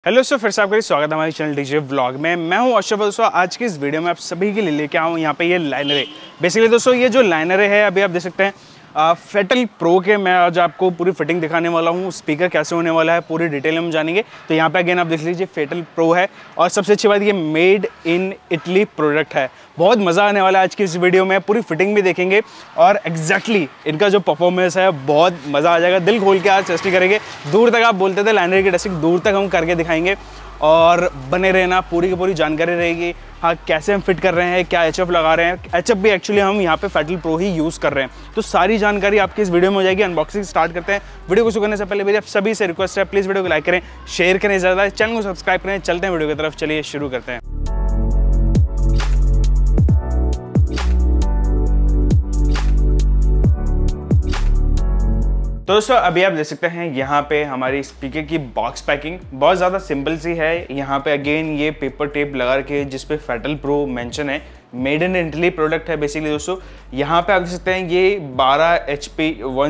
Hello sir, फिर से आपका स्वागत है हमारे चैनल डीजे व्लॉग में। मैं हूं अशरफ। दोस्तों आज की इस वीडियो में आप सभी के लिए लेके आऊँ यहाँ पे ये लाइनर है। बेसिकली दोस्तों ये जो लाइनर है अभी आप देख सकते हैं फेटल प्रो के मैं आज आपको पूरी फिटिंग दिखाने वाला हूँ। स्पीकर कैसे होने वाला है पूरी डिटेल में जानेंगे। तो यहाँ पे अगेन आप देख लीजिए फेटल प्रो है और सबसे अच्छी बात ये मेड इन इटली प्रोडक्ट है। बहुत मज़ा आने वाला है आज की इस वीडियो में, पूरी फिटिंग भी देखेंगे और एग्जैक्टली इनका जो परफॉर्मेंस है बहुत मज़ा आ जाएगा। दिल खोल के आज टेस्टिंग करेंगे। दूर तक आप बोलते थे लाइनर की टेस्टिंग, दूर तक हम करके दिखाएंगे और बने रहना, पूरी की पूरी जानकारी रहेगी। हाँ, कैसे हम फिट कर रहे हैं, क्या एचएफ लगा रहे हैं। एचएफ भी एक्चुअली हम यहाँ पे फेटल प्रो ही यूज़ कर रहे हैं। तो सारी जानकारी आपकी इस वीडियो में हो जाएगी। अनबॉक्सिंग स्टार्ट करते हैं। वीडियो को शुरू करने से पहले मेरी आप सभी से रिक्वेस्ट है, प्लीज़ वीडियो को लाइक करें, शेयर करें, ज़्यादा चैनल को सब्सक्राइब करें। चलते हैं वीडियो की तरफ, चलिए शुरू करते हैं। तो दोस्तों अभी आप देख सकते हैं यहाँ पे हमारी स्पीकर की बॉक्स पैकिंग बहुत ज़्यादा सिंपल सी है। यहाँ पे अगेन ये पेपर टेप लगा के जिस पे फेटल प्रो मेंशन है, मेड इन इटली प्रोडक्ट है बेसिकली दोस्तों। यहाँ पे आप देख सकते हैं ये 12 HP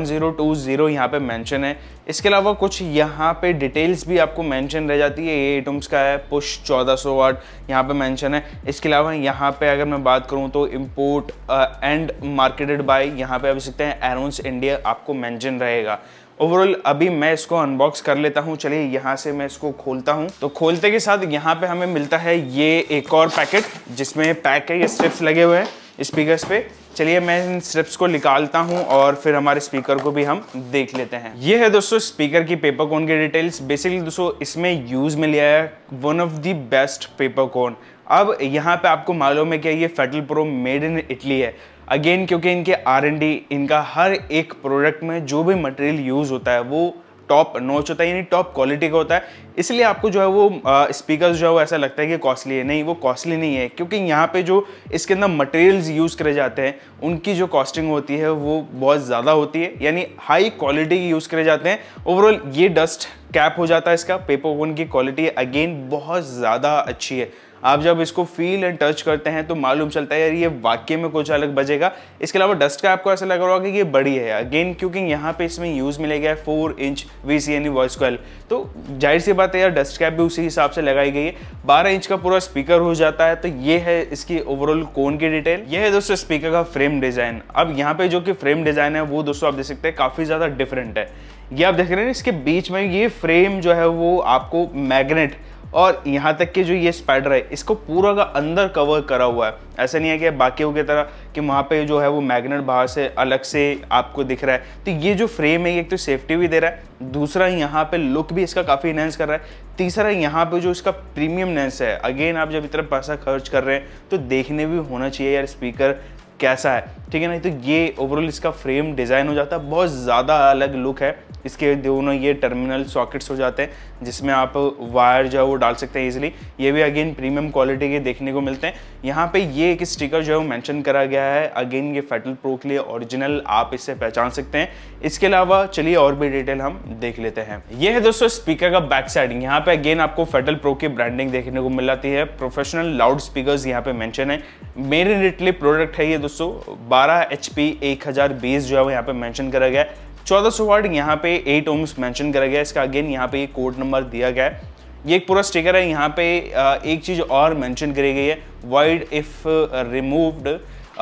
1020 यहाँ पे मेंशन है। इसके अलावा कुछ यहाँ पे डिटेल्स भी आपको मेंशन रह जाती है। ये एटम्स का है, पुश 1400 वाट यहाँ पे मेंशन है। इसके अलावा यहाँ पे अगर मैं बात करूँ तो इम्पोर्ट एंड मार्केटेड बाय यहाँ पे आप देख सकते हैं एरोन्स इंडिया आपको मेंशन रहेगा। ओवरऑल अभी मैं इसको अनबॉक्स कर लेता हूं। चलिए यहाँ से मैं इसको खोलता हूं। तो खोलते के साथ यहाँ पे हमें मिलता है ये एक और पैकेट जिसमें पैक है, ये स्ट्रिप्स लगे हुए हैं स्पीकर्स पे। चलिए मैं इन स्ट्रिप्स को निकालता हूं और फिर हमारे स्पीकर को भी हम देख लेते हैं। ये है दोस्तों स्पीकर की पेपर कोन की डिटेल्स। बेसिकली दोस्तों इसमें यूज में लिया है one of the best paper cone. अब यहाँ पे आपको मालूम है कि ये Faital pro made in Italy है। अगेन क्योंकि इनके R&D, इनका हर एक प्रोडक्ट में जो भी मटेरियल यूज़ होता है वो टॉप नॉच होता है, यानी टॉप क्वालिटी का होता है। इसलिए आपको जो है वो स्पीकर्स जो है वो ऐसा लगता है कि कॉस्टली है। नहीं, वो कॉस्टली नहीं है, क्योंकि यहाँ पे जो इसके अंदर मटेरियल्स यूज़ करे जाते हैं उनकी जो कॉस्टिंग होती है वो बहुत ज़्यादा होती है, यानी हाई क्वालिटी की यूज़ करे जाते हैं। ओवरऑल ये डस्ट कैप हो जाता है इसका। पेपर कोन की क्वालिटी अगेन बहुत ज़्यादा अच्छी है। आप जब इसको फील एंड टच करते हैं तो मालूम चलता है यार ये वाकई में कुछ अलग बजेगा। इसके अलावा डस्ट का आपको ऐसा लग रहा होगा कि ये बड़ी है अगेन, क्योंकि यहाँ पे इसमें यूज मिलेगा 4 इंच VC यानी वॉइस कॉइल। तो जाहिर सी बात है यार डस्ट कैप भी उसी हिसाब से लगाई गई है। 12 इंच का पूरा स्पीकर हो जाता है। तो ये है इसकी ओवरऑल कोन की डिटेल। ये है दोस्तों स्पीकर का फ्रेम डिजाइन। अब यहाँ पे जो कि फ्रेम डिजाइन है वो दोस्तों आप देख सकते हैं काफी ज्यादा डिफरेंट है। ये आप देख रहे हैं इसके बीच में ये फ्रेम जो है वो आपको मैग्नेट और यहाँ तक कि जो ये स्पाइडर है इसको पूरा का अंदर कवर करा हुआ है। ऐसा नहीं है कि बाकियों की तरह कि वहाँ पे जो है वो मैग्नेट बाहर से अलग से आपको दिख रहा है। तो ये जो फ्रेम है एक तो सेफ्टी भी दे रहा है, दूसरा यहाँ पे लुक भी इसका काफ़ी इनहेंस कर रहा है, तीसरा यहाँ पे जो इसका प्रीमियमनेस है। अगेन आप जब इतना पैसा खर्च कर रहे हैं तो देखने भी होना चाहिए यार स्पीकर कैसा है, ठीक है। नहीं तो ये ओवरऑल इसका फ्रेम डिज़ाइन हो जाता है, बहुत ज़्यादा अलग लुक है। इसके दोनों ये टर्मिनल सॉकेट्स हो जाते हैं जिसमें आप वायर जो है वो डाल सकते हैं इजीली। ये भी अगेन प्रीमियम क्वालिटी के देखने को मिलते हैं। यहाँ पे ये एक स्टिकर जो है वो मेंशन करा गया है। अगेन ये फेटल प्रो के लिए ओरिजिनल, आप इससे पहचान सकते हैं। इसके अलावा चलिए और भी डिटेल हम देख लेते हैं। ये है दोस्तों स्पीकर का बैक साइड। यहाँ पे अगेन आपको फेटल प्रो की ब्रांडिंग देखने को मिल जाती है। प्रोफेशनल लाउड स्पीकर यहाँ पे मेंशन है। मेड इन इटली प्रोडक्ट है ये दोस्तों। 12 HP 1020 जो है वो यहाँ पे मेंशन करा गया है। 1400 वाट यहाँ पे 8 ohms मेंशन करा गया है। इसका अगेन यहाँ पे ये कोड नंबर दिया गया है। ये एक पूरा स्टिकर है। यहाँ पे एक चीज़ और मेंशन करी गई है, void if removed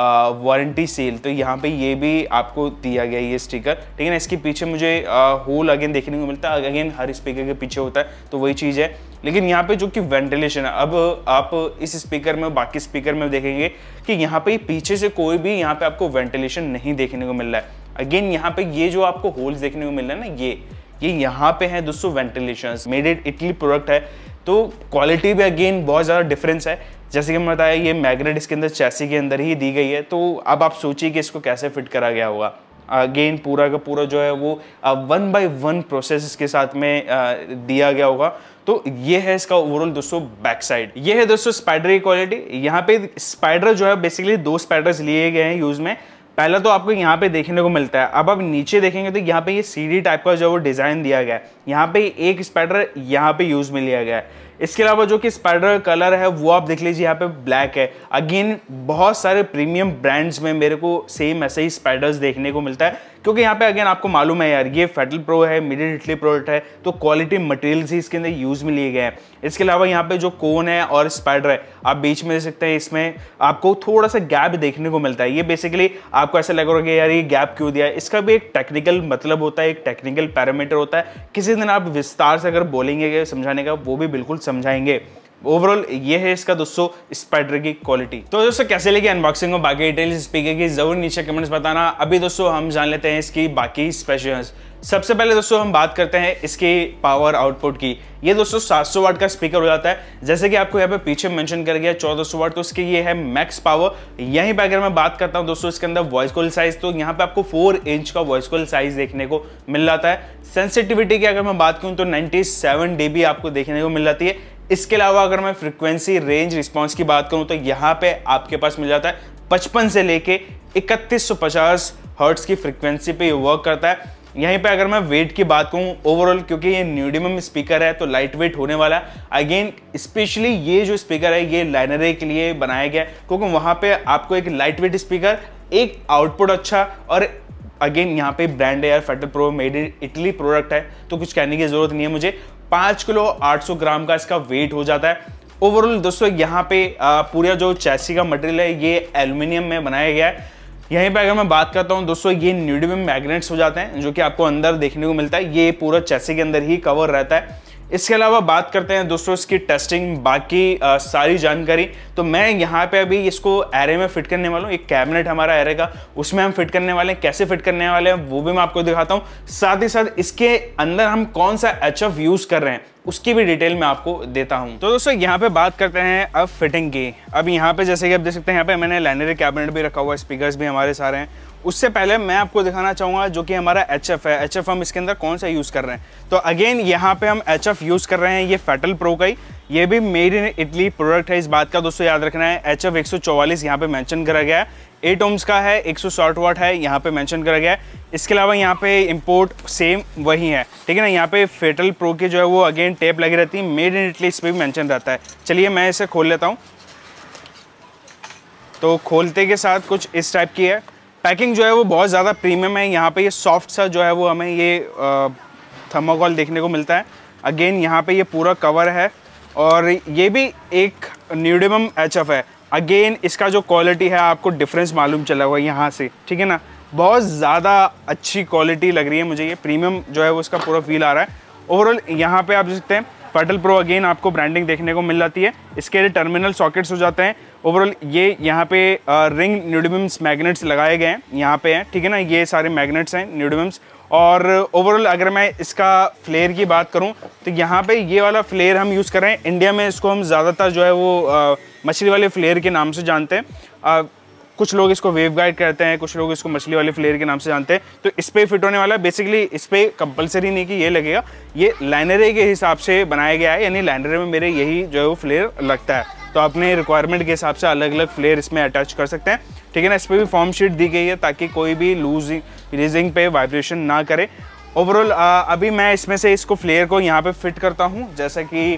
warranty seal. तो यहाँ पे ये भी आपको दिया गया है ये स्टिकर, ठीक है ना। इसके पीछे मुझे होल अगेन देखने को मिलता है। अगेन हर स्पीकर के पीछे होता है तो वही चीज़ है। लेकिन यहाँ पे जो कि वेंटिलेशन है, अब आप इस स्पीकर में बाकी स्पीकर में देखेंगे कि यहाँ पे पीछे से कोई भी यहाँ पे आपको वेंटिलेशन नहीं देखने को मिल रहा है। अगेन यहाँ पे ये जो आपको होल्स देखने को मिल रहा है ना, ये यहाँ पे है दोस्तों ventilation. Made in Italy product है तो क्वालिटी भी अगेन बहुत ज़्यादा डिफरेंस है। जैसे कि मैंने बताया ये मैग्नेट इसके अंदर चैसी के अंदर ही दी गई है। तो अब आप सोचिए कि इसको कैसे फिट करा गया होगा। अगेन पूरा का पूरा जो है वो 1 by 1 प्रोसेस इसके साथ में दिया गया होगा। तो ये है इसका ओवरऑल दोस्तों बैक साइड। ये है दोस्तों स्पाइडर की क्वालिटी। यहाँ पे स्पाइडर जो है बेसिकली 2 स्पाइडर्स लिए गए हैं यूज में। पहला तो आपको यहाँ पे देखने को मिलता है। अब आप नीचे देखेंगे तो यहाँ पे ये CD टाइप का जो वो डिजाइन दिया गया है। यहाँ पे एक स्पाइडर यहाँ पे यूज में लिया गया है। इसके अलावा जो कि स्पाइडर कलर है वो आप देख लीजिए यहाँ पे ब्लैक है। अगेन बहुत सारे प्रीमियम ब्रांड्स में मेरे को सेम ऐसे ही स्पाइडर्स देखने को मिलता है क्योंकि यहाँ पे अगेन आपको मालूम है यार ये फेटल प्रो है, मेड इन इटली प्रोडक्ट है, तो क्वालिटी मटेरियल्स ही इसके अंदर यूज में लिए गए हैं। इसके अलावा यहाँ पे जो कोन है और स्पाइडर है आप बीच में देख सकते हैं, इसमें आपको थोड़ा सा गैप देखने को मिलता है। ये बेसिकली आपको ऐसा लग रहा है यार ये गैप क्यों दिया है, इसका भी एक टेक्निकल मतलब होता है, एक टेक्निकल पैरामीटर होता है। किसी दिन आप विस्तार से अगर बोलेंगे समझाने का, वो भी बिल्कुल समझाएंगे। ओवरऑल ये है इसका दोस्तों स्पाइडर की क्वालिटी। तो दोस्तों कैसे लगी अनबॉक्सिंग और बाकी डिटेल्स स्पीकर की जरूर नीचे कमेंट्स बताना। अभी दोस्तों हम जान लेते हैं इसकी बाकी स्पेशल्स। सबसे पहले दोस्तों हम बात करते हैं इसके पावर आउटपुट की। ये दोस्तों 700 वाट का स्पीकर हो जाता है, जैसे कि आपको यहाँ पे पीछे मेंशन कर गया 1400 वाट, तो इसकी ये है मैक्स पावर। यहीं पे अगर मैं बात करता हूँ दोस्तों इसके अंदर वॉइस कॉल साइज, तो यहाँ पे आपको 4 इंच का वॉइस कॉल साइज देखने को मिल जाता है। सेंसिटिविटी की अगर मैं बात करूँ तो 97 dB आपको देखने को मिल जाती है। इसके अलावा अगर मैं फ्रीक्वेंसी रेंज रिस्पॉन्स की बात करूं तो यहाँ पे आपके पास मिल जाता है 55 से लेके 3150 हर्ट्ज की फ्रीक्वेंसी पे ये वर्क करता है। यहीं पे अगर मैं वेट की बात करूं ओवरऑल, क्योंकि ये न्यूडिमम स्पीकर है तो लाइट वेट होने वाला है। अगेन स्पेशली ये जो स्पीकर है ये लाइनरे के लिए बनाया गया है, क्योंकि वहां पे आपको एक लाइट वेट स्पीकर, एक आउटपुट अच्छा, और अगेन यहाँ पे ब्रांड है यार Faital pro, made in Italy product है, तो कुछ कहने की जरूरत नहीं है मुझे। 5 किलो 800 ग्राम का इसका वेट हो जाता है। ओवरऑल दोस्तों यहाँ पे पूरा जो चैसी का मटेरियल है ये एल्युमिनियम में बनाया गया है। यहीं पे अगर मैं बात करता हूँ दोस्तों ये न्यूडिमम मैग्नेट्स हो जाते हैं, जो कि आपको अंदर देखने को मिलता है। ये पूरा चैसी के अंदर ही कवर रहता है। इसके अलावा बात करते हैं दोस्तों इसकी टेस्टिंग, बाकी सारी जानकारी। तो मैं यहाँ पे अभी इसको एरे में फिट करने वाला हूँ। एक कैबिनेट हमारा एरे का, उसमें हम फिट करने वाले हैं। कैसे फिट करने वाले हैं वो भी मैं आपको दिखाता हूँ। साथ ही साथ इसके अंदर हम कौन सा HF यूज कर रहे हैं उसकी भी डिटेल मैं आपको देता हूं। तो दोस्तों यहाँ पे बात करते हैं अब फिटिंग की। अब यहाँ पे जैसे कि आप देख सकते हैं यहाँ पे मैंने लाइनरी कैबिनेट भी रखा हुआ है, स्पीकर्स भी हमारे सारे हैं। उससे पहले मैं आपको दिखाना चाहूँगा जो कि हमारा HF है। HF हम इसके अंदर कौन सा यूज़ कर रहे हैं, तो अगेन यहाँ पे हम HF यूज़ कर रहे हैं ये फेटल प्रो का ही। ये भी मेड इन इटली प्रोडक्ट है, इस बात का दोस्तों याद रखना है। HF 144 यहाँ पे मेंशन करा गया है, 8 ohms का है, 160 वाट है, यहाँ पे मेंशन करा गया है। इसके अलावा यहाँ पे इंपोर्ट सेम वही है, ठीक है ना। यहाँ पे फेटल प्रो की जो है वो अगेन टेप लगी रहती है, मेड इन इटली इस पर भी मेंशन रहता है। चलिए मैं इसे खोल लेता हूँ। तो खोलते के साथ कुछ इस टाइप की है। पैकिंग जो है वो बहुत ज़्यादा प्रीमियम है। यहाँ पे ये सॉफ्ट सा जो है वो हमें ये थर्मोकोल देखने को मिलता है। अगेन यहाँ पे ये पूरा कवर है और ये भी एक न्यूडिमम HF है। अगेन इसका जो क्वालिटी है आपको डिफरेंस मालूम चला हुआ यहाँ से, ठीक है ना। बहुत ज़्यादा अच्छी क्वालिटी लग रही है मुझे, ये प्रीमियम जो है वो इसका पूरा फील आ रहा है। ओवरऑल यहाँ पे आप देख सकते हैं फेटल प्रो अगेन आपको ब्रांडिंग देखने को मिल जाती है। इसके लिए टर्मिनल सॉकेट्स हो जाते हैं। ओवरऑल ये यहाँ पे रिंग न्यूडिमम्स मैग्नेट्स लगाए गए हैं, यहाँ पे हैं, ठीक है ना। ये सारे मैग्नेट्स हैं न्यूडिमम्स। और ओवरऑल अगर मैं इसका फ्लेयर की बात करूं तो यहाँ पे ये वाला फ्लेयर हम यूज़ कर रहे हैं। इंडिया में इसको हम ज़्यादातर जो है वो मछली वाले फ्लेयर के नाम से जानते हैं। कुछ लोग इसको वेव गाइड कहते हैं, कुछ लोग इसको मछली वाले फ्लेयर के नाम से जानते हैं। तो इस पर फिट होने वाला है। बेसिकली इस पर कंपलसरी नहीं कि ये लगेगा, ये लाइनरे के हिसाब से बनाया गया है, यानी लाइनरे में मेरे यही जो है वो फ्लेयर लगता है। तो अपने रिक्वायरमेंट के हिसाब से अलग अलग फ्लेयर इसमें अटैच कर सकते हैं, ठीक है ना। इस पर भी फॉर्म शीट दी गई है ताकि कोई भी रीजिंग पे वाइब्रेशन ना करे। ओवरऑल अभी मैं इसमें से इसको फ्लेयर को यहाँ पे फिट करता हूँ, जैसा कि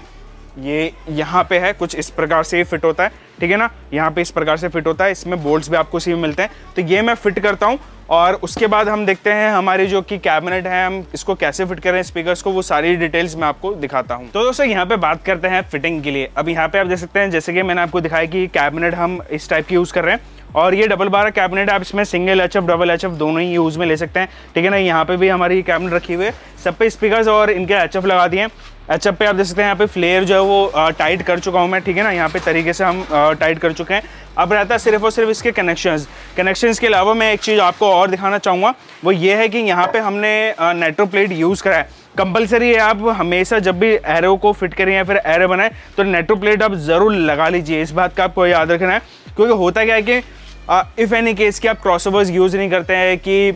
ये यहाँ पे है, कुछ इस प्रकार से फिट होता है, ठीक है ना। यहाँ पे इस प्रकार से फिट होता है, इसमें बोल्ट्स भी आपको इसी में मिलते हैं। तो ये मैं फिट करता हूँ और उसके बाद हम देखते हैं हमारी जो कि कैबिनेट है, हम इसको कैसे फिट करें स्पीकर्स को, वो सारी डिटेल्स मैं आपको दिखाता हूँ। तो दोस्तों यहाँ पे बात करते हैं फिटिंग के लिए। अब यहाँ पे आप देख सकते हैं जैसे कि मैंने आपको दिखाया कि कैबिनेट हम इस टाइप की यूज़ कर रहे हैं और ये डबल बार कैबिनेट आप इसमें सिंगल HF डबल HF दोनों ही यूज़ में ले सकते हैं, ठीक है ना। यहाँ पे भी हमारी कैबिनेट रखी हुई है, सब पे स्पीकर्स और इनके HF लगा दिए हैं। HF पे आप देख सकते हैं यहाँ पे फ्लेयर जो है वो टाइट कर चुका हूँ मैं, ठीक है ना। यहाँ पे तरीके से हम टाइट कर चुके हैं। अब रहता है सिर्फ और सिर्फ इसके कनेक्शंस के अलावा मैं एक चीज़ आपको और दिखाना चाहूँगा, वो ये है कि यहाँ पे हमने नेट्रो प्लेट यूज़ करा है। कंपलसरी है, आप हमेशा जब भी एरो को फिट करें या फिर एरो बनाए तो नेट्रो प्लेट आप ज़रूर लगा लीजिए। इस बात का आपको याद रखना है, क्योंकि होता क्या है कि इफ़ एनी केस कि आप क्रॉसओवर्स यूज़ नहीं करते हैं कि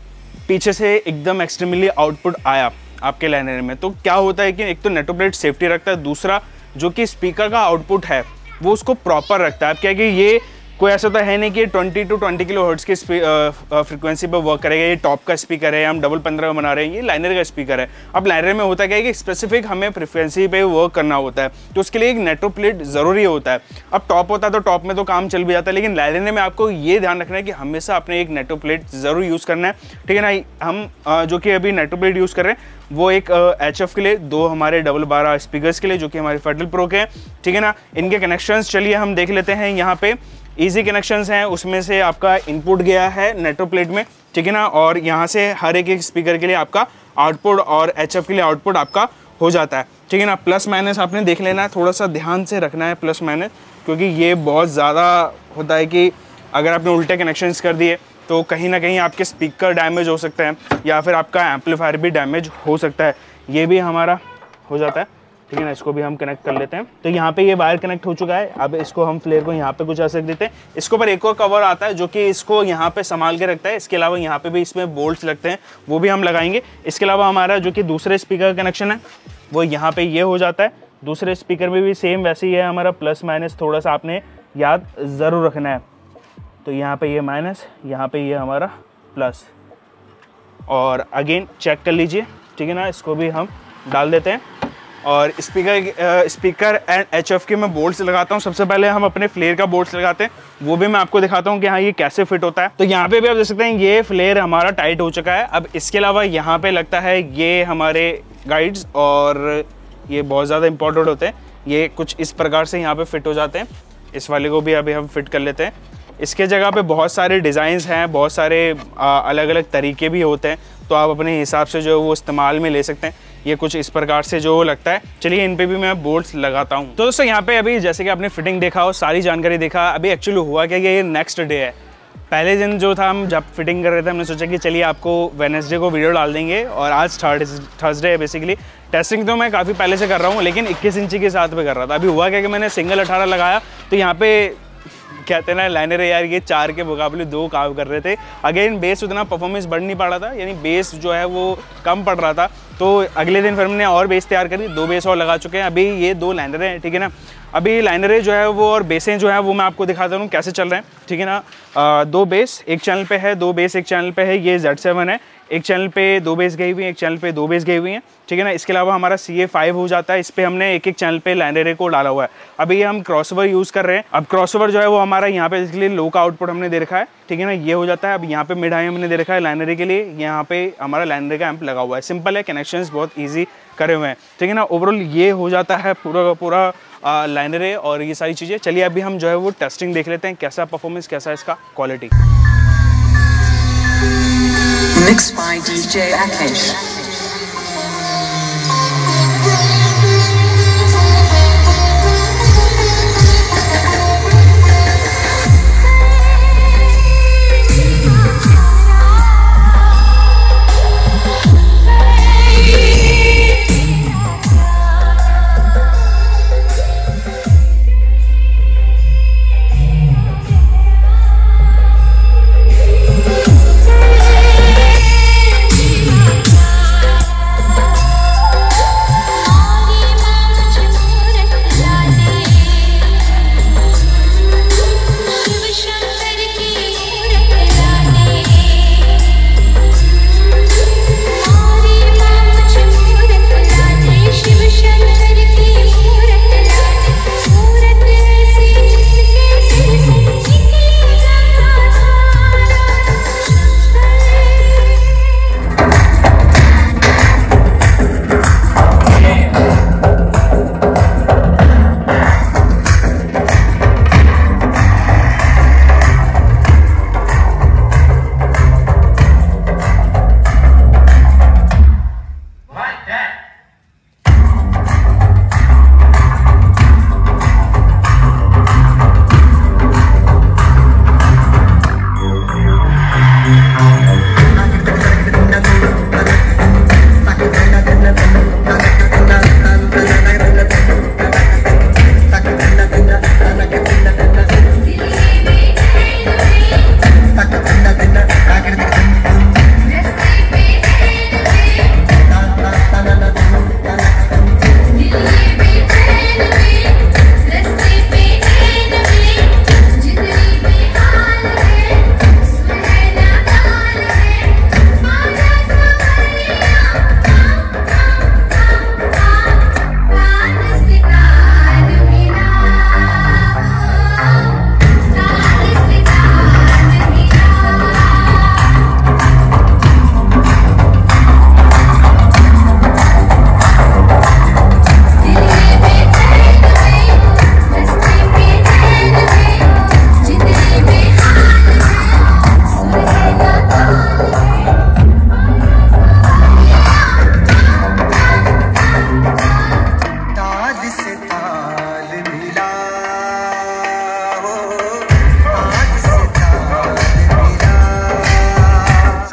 पीछे से एकदम एक्सट्रीमली आउटपुट आया आपके लाइनर में, तो क्या होता है कि एक तो नेट्रो प्लेट सेफ्टी रखता है, दूसरा जो कि स्पीकर का आउटपुट है वो उसको प्रॉपर रखता है। अब क्या है कि ये कोई ऐसा तो है नहीं कि 20 to 20 किलो हर्ट्ज़ की फ्रीक्वेंसी पर वर्क करेगा। ये टॉप का स्पीकर है, हम डबल 15 में बना रहे हैं, ये लाइनर का स्पीकर है। अब लाइनर में होता क्या है कि स्पेसिफिक हमें फ्रीक्वेंसी पे वर्क करना होता है, तो उसके लिए एक नेटो प्लेट ज़रूरी होता है। अब टॉप होता है तो टॉप में तो काम चल भी जाता है, लेकिन लाइनर में आपको ये ध्यान रखना है कि हमेशा अपने एक नेटो प्लेट ज़रूर यूज़ करना है, ठीक है ना। हम जो कि अभी नेटो प्लेट यूज़ कर रहे हैं वो एक HF के लिए, 2 हमारे डबल 12 स्पीकर्स के लिए जो कि हमारे फेटल प्रो के हैं, ठीक है ना। इनके कनेक्शंस चलिए हम देख लेते हैं। यहाँ पे इजी कनेक्शंस हैं, उसमें से आपका इनपुट गया है नेटो प्लेट में, ठीक है ना, और यहाँ से हर एक स्पीकर के लिए आपका आउटपुट और HF के लिए आउटपुट आपका हो जाता है, ठीक है ना। प्लस माइनस आपने देख लेना है, थोड़ा सा ध्यान से रखना है प्लस माइनस, क्योंकि ये बहुत ज़्यादा होता है कि अगर आपने उल्टे कनेक्शंस कर दिए तो कहीं ना कहीं आपके स्पीकर डैमेज हो सकते हैं या फिर आपका एम्पलीफायर भी डैमेज हो सकता है। ये भी हमारा हो जाता है, ठीक है ना। इसको भी हम कनेक्ट कर लेते हैं। तो यहाँ पे ये वायर कनेक्ट हो चुका है। अब इसको हम फ्लेयर को यहाँ पे कुछ ऐसे देते हैं। इसके ऊपर एक और कवर आता है जो कि इसको यहाँ पे संभाल के रखता है। इसके अलावा यहाँ पे भी इसमें बोल्ट्स लगते हैं, वो भी हम लगाएंगे। इसके अलावा हमारा जो कि दूसरे स्पीकर का कनेक्शन है वो यहाँ पे ये हो जाता है। दूसरे स्पीकर में भी सेम वैसे ही है हमारा, प्लस माइनस थोड़ा सा आपने याद ज़रूर रखना है। तो यहाँ पे ये माइनस, यहाँ पे ये हमारा प्लस, और अगेन चेक कर लीजिए, ठीक है ना। इसको भी हम डाल देते हैं और स्पीकर एंड HF के मैं बोल्ट्स लगाता हूँ। सबसे पहले हम अपने फ्लेयर का बोल्ट्स लगाते हैं, वो भी मैं आपको दिखाता हूँ कि हाँ ये कैसे फिट होता है। तो यहाँ पे भी आप देख सकते हैं ये फ्लेयर हमारा टाइट हो चुका है। अब इसके अलावा यहाँ पे लगता है ये हमारे गाइड्स, और ये बहुत ज़्यादा इंपॉर्टेंट होते हैं। ये कुछ इस प्रकार से यहाँ पे फिट हो जाते हैं। इस वाले को भी अभी हम फिट कर लेते हैं। इसके जगह पे बहुत सारे डिज़ाइंस हैं, बहुत सारे अलग अलग तरीके भी होते हैं, तो आप अपने हिसाब से जो है वो इस्तेमाल में ले सकते हैं। ये कुछ इस प्रकार से जो लगता है। चलिए इन पे भी मैं बोल्ट्स लगाता हूँ। तो दोस्तों यहाँ पे अभी जैसे कि आपने फिटिंग देखा और सारी जानकारी देखा, अभी एक्चुअली हुआ क्या, ये नेक्स्ट डे है। पहले दिन जो था हम जब फिटिंग कर रहे थे, हमने सोचा कि चलिए आपको वेडनेसडे को वीडियो डाल देंगे, और आज थर्सडे है। बेसिकली टेस्टिंग तो मैं काफ़ी पहले से कर रहा हूँ, लेकिन 21 इंची के साथ में कर रहा था। अभी हुआ क्या कि मैंने सिंगल 18 लगाया, तो यहाँ पे कहते हैं ना लाइनर यार ये 4 के मुकाबले 2 काम कर रहे थे। अगेन बेस उतना परफॉर्मेंस बढ़ नहीं पा रहा था, यानी बेस जो है वो कम पड़ रहा था। तो अगले दिन फिर हमने और बेस तैयार करी, 2 बेस और लगा चुके हैं। अभी ये 2 लाइनर हैं, ठीक है ना। अभी लाइनरें जो है वो और बेसें जो है वो मैं आपको दिखाता हूँ कैसे चल रहे हैं, ठीक है ना। 2 बेस एक चैनल पे है, 2 बेस एक चैनल पे है। ये Z7 है, एक चैनल पे 2 बेस गई हुई है, एक चैनल पे 2 बेस गई हुई हैं, ठीक है ना। इसके अलावा हमारा CA5 हो जाता है, इस पर हमने एक चैनल पे लाइनरे को डाला हुआ है। अभी ये हम क्रॉसओवर यूज़ कर रहे हैं। अब क्रॉसओवर जो है वो हमारा यहाँ पे इसके लिए लो का आउटपुट हमने दे रखा है, ठीक है ना। ये हो जाता है। अब यहाँ पे मिड हाई हमने दे रखा है लाइनरे के लिए, यहाँ पे हमारा लाइनरे का एम्प लगा हुआ है। सिंपल है, कनेक्शंस बहुत ईजी करे हुए हैं, ठीक है ना। ओवरऑल ये हो जाता है पूरा का पूरा लाइनरे और ये सारी चीज़ें। चलिए अभी हम जो है वो टेस्टिंग देख लेते हैं, कैसा परफॉर्मेंस, कैसा इसका quality. Mixed by DJ Akesh.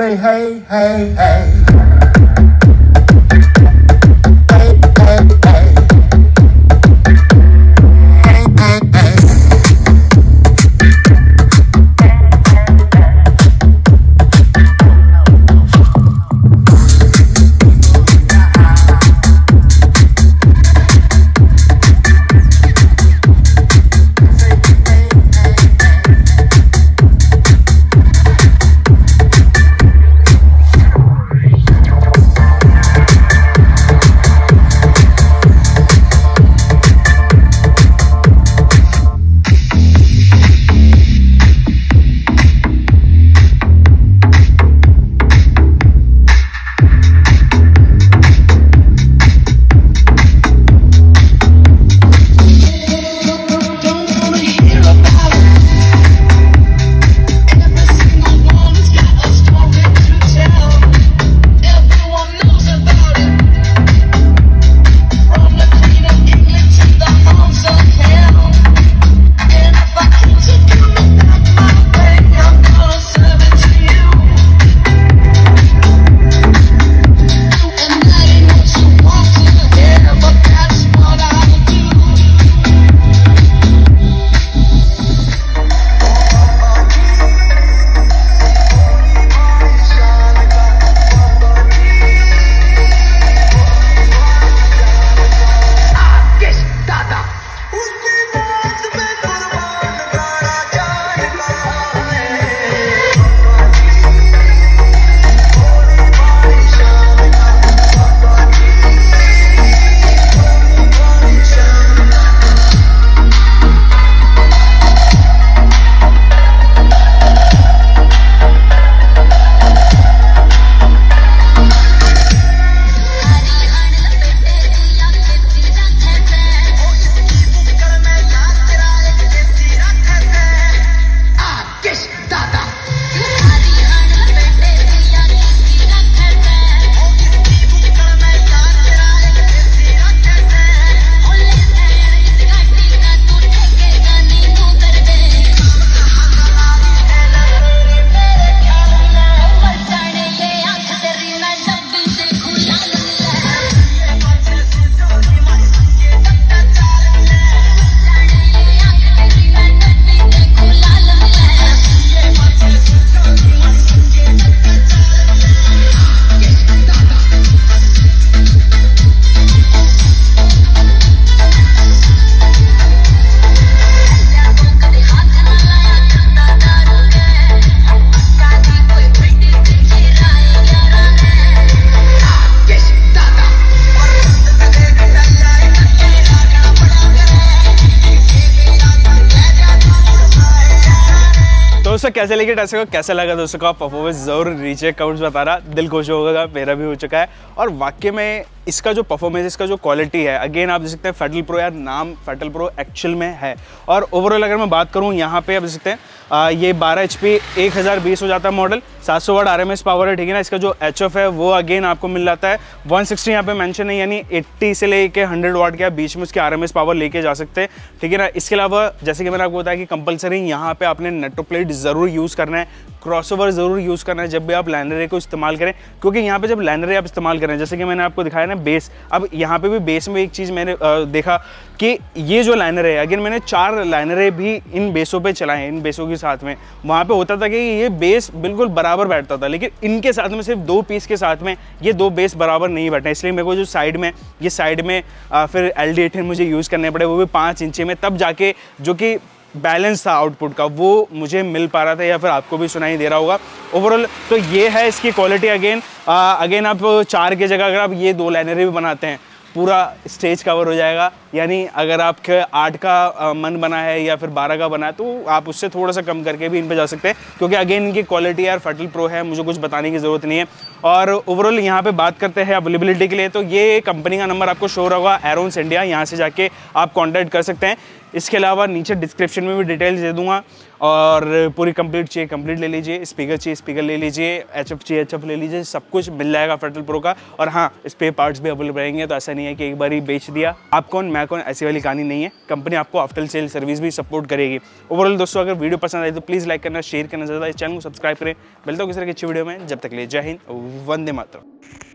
hey, hey, hey, hey. दोस्तों कैसे लगे टेस्ला को, कैसा लगा दोस्तों का परफॉर्मेंस जरूर नीचे कमेंट्स बताना, दिल खुश होगा, मेरा भी हो चुका है। और वाकई में इसका जो परफॉर्मेंस, इसका जो क्वालिटी है, अगेन आप देख सकते हैं फेटल प्रो, यार नाम फेटल प्रो एक्चुअल में है। और ओवरऑल अगर मैं बात करूं यहाँ पे आप देख सकते हैं ये 12 HP 1020 हो जाता है मॉडल, 700 वाट RMS पावर है, ठीक है ना। इसका जो HF है वो अगेन आपको मिल जाता है 160 यहाँ पे मेंशन है, यानी 80 से लेके 100 वाट के बीच में उसकी RMS पावर लेके जा सकते हैं, ठीक है ना। इसके अलावा जैसे कि मैंने आपको बताया कि कंपलसरी यहाँ पे आपने नेट्रो प्लेट ज़रूर यूज़ करना है, क्रॉसओवर ज़रूर यूज़ करना है जब भी आप लैंडर रे को इस्तेमाल करें, क्योंकि यहाँ पे जब लैंडर रे आप इस्तेमाल करें, जैसे कि मैंने आपको दिखाया ना बेस, अब यहाँ पे भी बेस में एक चीज़ मैंने देखा कि ये जो लाइनर है, अगेन मैंने 4 लाइनरें भी इन बेसों पे चलाए हैं, इन बेसों के साथ में। वहाँ पे होता था कि ये बेस बिल्कुल बराबर बैठता था, लेकिन इनके साथ में सिर्फ 2 पीस के साथ में ये 2 बेस बराबर नहीं बैठे, इसलिए मेरे को जो साइड में ये साइड में फिर LD18 मुझे यूज़ करने पड़े, वो भी 5 इंची में, तब जाके जो कि बैलेंस था आउटपुट का वो मुझे मिल पा रहा था, या फिर आपको भी सुनाई दे रहा होगा। ओवरऑल तो ये है इसकी क्वालिटी। अगेन आप 4 की जगह अगर आप ये 2 लाइनरें भी बनाते हैं, पूरा स्टेज कवर हो जाएगा। यानी अगर आपके 8 का मन बना है या फिर 12 का बना है, तो आप उससे थोड़ा सा कम करके भी इन पे जा सकते हैं, क्योंकि अगेन इनकी क्वालिटी यार फेटल प्रो है, मुझे कुछ बताने की ज़रूरत नहीं है। और ओवरऑल यहाँ पे बात करते हैं अवेलेबिलिटी के लिए, तो ये कंपनी का नंबर आपको शो होगा, एरोन्स इंडिया, यहाँ से जाके आप कॉन्टैक्ट कर सकते हैं। इसके अलावा नीचे डिस्क्रिप्शन में भी डिटेल्स दे दूंगा, और पूरी कंप्लीट चाहिए कंप्लीट ले लीजिए, स्पीकर चाहिए स्पीकर ले लीजिए, HF चाहिए HF ले लीजिए, सब कुछ मिल जाएगा फेटल प्रो का। और हाँ, स्पेयर पार्ट्स भी अवेलेबल रहेंगे, तो ऐसा नहीं है कि एक बार ही बेच दिया। आप कौन, मैकओन ऐसी वाली कहानी नहीं है, कंपनी आपको आफ्टर सेल सर्विस भी सपोर्ट करेगी। ओवरऑल दोस्तों अगर वीडियो पसंद आई तो प्लीज़ लाइक करना, शेयर करना, ज़्यादा इस चैनल को सब्सक्राइब करें। मिलता हूँ किसी तरह की अच्छी वीडियो में, जब तक के लिए जय हिंद, वंदे मातरम।